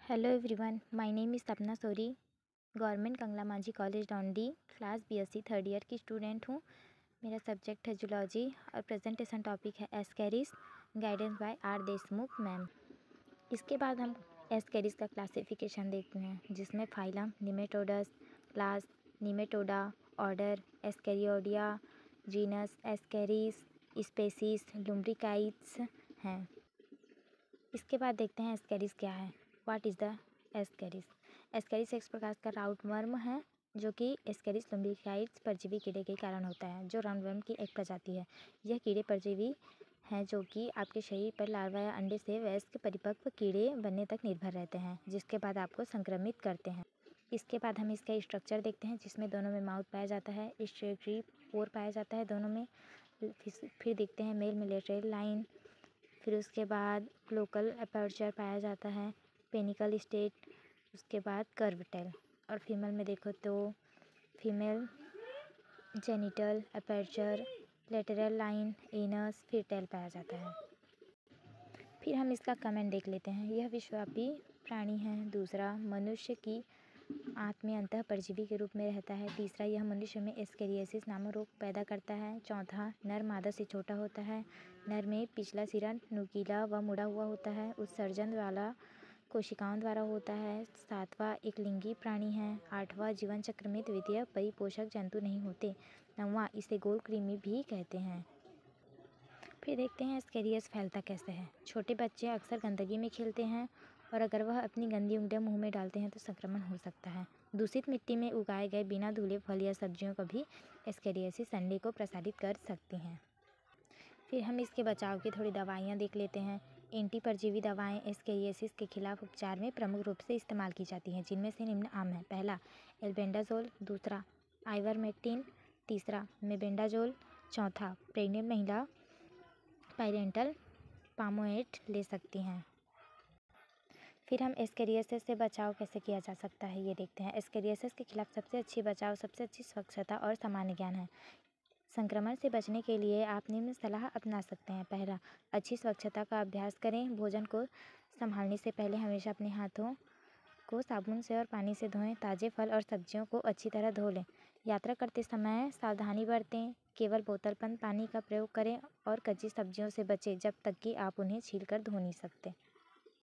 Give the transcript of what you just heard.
Hello everyone, my name is Sapna Sori. Government Kangla Manjhi college Dondi, class BSc third year की student हूँ। मेरा subject है zoology और प्रेजेंटेशन टॉपिक है ascaris, guidance by R Deshmukh ma'am. इसके बाद हम एस्केरिस का क्लासिफिकेशन देखते हैं, जिसमें phylum nematodes, class nematoda, order ascaridoidea, genus ascaris, species lumbricoides हैं। इसके बाद देखते हैं एस्केरिस क्या है। What is the ascaris? Ascaris एक प्रकार का राउटवर्म है, जो कि एस्केरिस लुम्ब्रिकाइट्स परजीवी कीड़े के कारण होता है, जो राउंडवर्म की एक प्रजाति है। यह कीड़े परजीवी हैं जो कि आपके शरीर पर लार्वा या अंडे से वयस्क परिपक्व कीड़े बनने तक निर्भर रहते हैं, जिसके बाद आपको संक्रमित करते हैं। इसके बाद हम इसका स्ट्रक्चर देखते हैं, जिसमें दोनों में माउथ पाया जाता है, स्ट्रेटरी पोर पाया जाता है दोनों में। फिर देखते हैं मेल में लेटरल लाइन, फिर उसके बाद लोकल अपर्चर पाया जाता है, पेनिकल स्टेट, उसके बाद कर्व टेल। और फीमेल में देखो तो female genital aperture, lateral line, anus, फिर टेल पाया जाता है। फिर हम इसका कमेंट देख लेते हैं। यह विश्वव्यापी प्राणी है। दूसरा, मनुष्य की आंत में अंतः परजीवी के रूप में रहता है। तीसरा, यह मनुष्य में एस्केरियासिस नामक रोग पैदा करता है। चौथा, नर मादा से छोटा होता है। नर में पिछला सिरा नुकीला व मुड़ा हुआ होता है। उत्सर्जन वाला कोशिकाओं द्वारा होता है। सातवां, एक लिंगी प्राणी है। आठवां, जीवन चक्र में द्वितीय परिपोषक जंतु नहीं होते। नौवां, इसे गोल कृमि भी कहते हैं। फिर देखते हैं एस्केरियस फैलता कैसे है। छोटे बच्चे अक्सर गंदगी में खेलते हैं, और अगर वह अपनी गंदी उंगलियां मुंह में डालते हैं तो संक्रमण हो सकता है। दूषित मिट्टी में उगाए गए बिना धुले फल या सब्जियों का भी एस्केरियासिस अंडे को प्रसारित कर सकती हैं। फिर हम इसके बचाव की थोड़ी दवाइयाँ देख लेते हैं। एंटी परजीवी दवाएं एस्केरियासिस के खिलाफ उपचार में प्रमुख रूप से इस्तेमाल की जाती हैं, जिनमें से निम्न आम है। पहला, एल्बेंडाजोल। दूसरा, आइवरमेक्टिन। तीसरा, मेबेंडाजोल। चौथा, प्रेग्नेंट महिला पैरेंटल पामोएट ले सकती हैं। फिर हम एस्केरियासिस से बचाव कैसे किया जा सकता है, ये देखते हैं। एस्केरियासिस के खिलाफ सबसे अच्छी बचाव, सबसे अच्छी स्वच्छता और सामान्य ज्ञान है। संक्रमण से बचने के लिए आप निम्न सलाह अपना सकते हैं। पहला, अच्छी स्वच्छता का अभ्यास करें। भोजन को संभालने से पहले हमेशा अपने हाथों को साबुन से और पानी से धोएं। ताज़े फल और सब्जियों को अच्छी तरह धो लें। यात्रा करते समय सावधानी बरतें। केवल बोतल बंद पानी का प्रयोग करें और कच्ची सब्जियों से बचें जब तक कि आप उन्हें छीलकर धो नहीं सकते।